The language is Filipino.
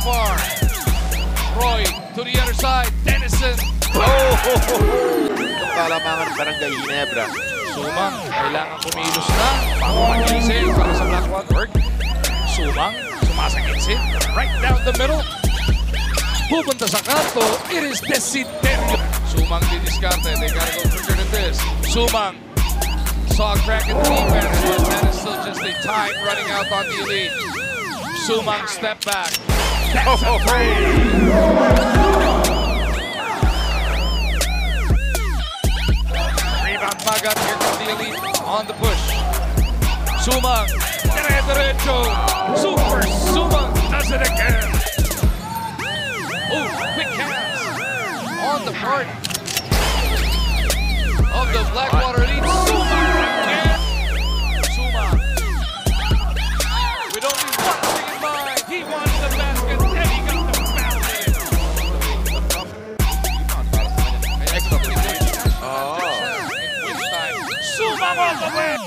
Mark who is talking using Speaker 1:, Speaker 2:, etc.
Speaker 1: far. Roy to the other side. Dennison.
Speaker 2: Kalamangan ng Barangay Ginebra.
Speaker 1: Sumang, kailangan kumilos na. Bago mag-isil para sa Black Water. Sumang, sumasakitsin. Right down the middle. Pupunta sa kanto. It is Desiderio. Sumang didiskarte. They gotta go quicker than this. Sumang saw a crack in the defense, but that is still just a time running out on the elite. Sumang step back. That's a three. Rebound Magat. Here comes the elite on the push. Sumang. Derecho. Super Sumang does it again. Oh, quick hands on the part of the Blackwater Elite. Sumang again. Sumang. With only one thing in mind. He wants the basket and he got the foul in it. Sumang all the way.